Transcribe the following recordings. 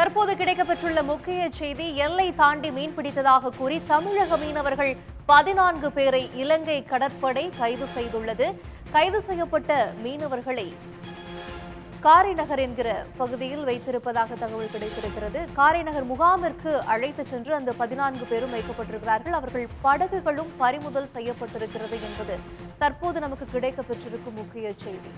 தற்போது கிடைக்கப்பெற்றுள்ள முக்கிய செய்தி, எல்லை தாண்டி மீன்பிடித்ததாக கூறி தமிழக மீனவர்கள் 14 பேரை இலங்கை கடற்படை கைது செய்துள்ளது. கைது செய்யப்பட்ட மீனவர்களை காரைநகர் என்கிற பகுதியில் வைத்திருப்பதாக தகவல் கிடைத்திருக்கிறது. காரைநகர் முகாமிற்கு அழைத்து சென்று அந்த 14 பேரும் வைக்கப்பட்டிருக்கிறார்கள். அவர்கள் படகுகளும் பறிமுதல் செய்யப்பட்டிருக்கிறது என்பது தற்போது நமக்கு கிடைக்கப்பெற்றிருக்கும் முக்கிய செய்தி.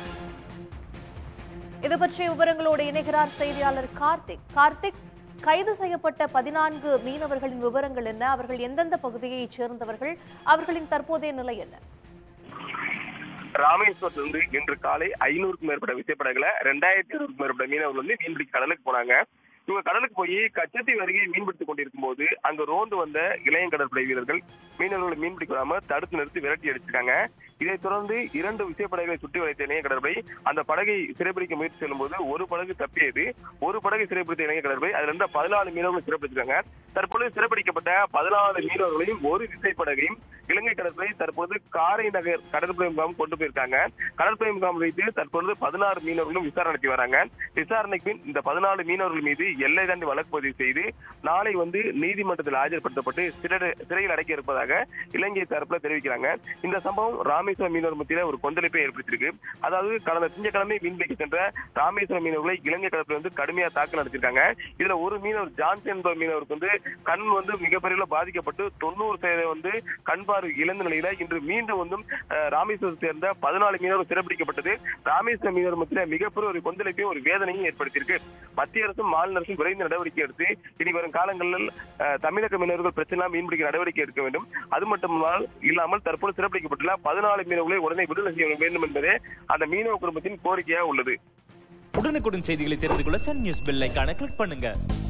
இது பற்றிய விவரங்களோடு இணைகிறார் செய்தியாளர் கார்த்திக். கைது செய்யப்பட்ட 14 மீனவர்களின் விவரங்கள் என்ன? அவர்கள் எந்தெந்த பகுதியைச் சேர்ந்தவர்கள்? அவர்களின் தற்போதைய நிலை என்ன? ராமேஸ்வரத்திலிருந்து இன்று காலை 500க்கும் மேற்பட்ட விசைப்படகுல 2200க்கும் மேற்பட்ட மீனவர்கள் மீன்பிடி கடலுக்கு போனாங்க. இவங்க கடலுக்கு போய் கச்சத்தீவு அருகே மீன்பிடித்துக் கொண்டிருக்கும் போது அங்கு ரோந்து வந்த இளைய கடற்படை வீரர்கள் மீனவர்களை மீன்பிடிக்க விடாம தடுத்து நிறுத்தி விரட்டி அடிச்சிருக்காங்க. இதைத் தொடர்ந்து 2 விசைப்படகுகளை சுற்றி வளைத்த இளைய கடற்படை அந்த படகை சிறைபிடிக்க முயற்சி செல்லும் போது ஒரு படகு தப்பியது. ஒரு படகை சிறைப்பிடித்த இளைய கடற்படை அதுல இருந்த 14 மீனவர்கள் சிறைப்பிடிச்சிருக்காங்க. தற்போது சிறைப்பிடிக்கப்பட்ட 14 மீனவர்களையும் ஒரு விசைப்படகையும் இலங்கை கடற்படை தற்போது காரைநகர் கடற்படை முகாம் கொண்டு போயிருக்காங்க. கடற்படை முகாம் வைத்து தற்பொழுது 16 மீனவர்களும் விசாரணை நடத்தி வராங்க. விசாரணைக்கு பின் இந்த 14 மீனவர்கள் மீது எல்லை தாண்டி வழக்கு பதிவு செய்து நாளை நீதிமன்றத்தில் ஆஜர்படுத்தப்பட்டு சிறையில் அடைக்க இருப்பதாக இலங்கை தரப்புல தெரிவிக்கிறாங்க. இந்த சம்பவம் ராமேஸ்வரம் மீனவர் மத்தியில ஒரு கொந்தளிப்பை ஏற்படுத்தியிருக்கு. அதாவது கடந்த திங்கட்கிழமை மீன்பிடிக்க சென்ற ராமேஸ்வரம் மீனவர்களை இலங்கை கடற்படை கடுமையா தாக்கல் நடத்திருக்காங்க. இதுல ஒரு மீனவர் ஜான்சன் என்ற மீனவருக்கு கண் மிகப்பெரிய பாதிக்கப்பட்டு 90% கண் பார்வை இழந்த நிலையில இன்று மீண்டும் ராமேஸ்வரத்தை சேர்ந்த 14 மீனவர்கள் சிறைப்பிடிக்கப்பட்டது ராமேஸ்வரம் மீனவர் மத்தியில மிகப்பெரிய ஒரு கொந்தளிப்பையும் ஒரு வேதனையும் ஏற்படுத்தியிருக்கு. மத்திய அரசும் மாநில அரசும் விரைந்து நடவடிக்கை எடுத்து இனி வரும் காலங்களில் தமிழக மீனவர்கள் பிரச்சனை மீன்பிடிக்க நடவடிக்கை எடுக்க வேண்டும். அது மட்டும் இல்லாமல் தற்போது சிறப்பிடிக்கப்பட்டுள்ள 14 மீனவர்களை உடனே விடுதலை செய்ய வேண்டும் என்பதே அந்த மீனவ குடும்பத்தின் கோரிக்கையாக உள்ளது. உடனுக்குடன் செய்திகளை தெரிந்து கொள்ள சன் நியூஸ் பெல் ஐகானை கிளிக் பண்ணுங்க.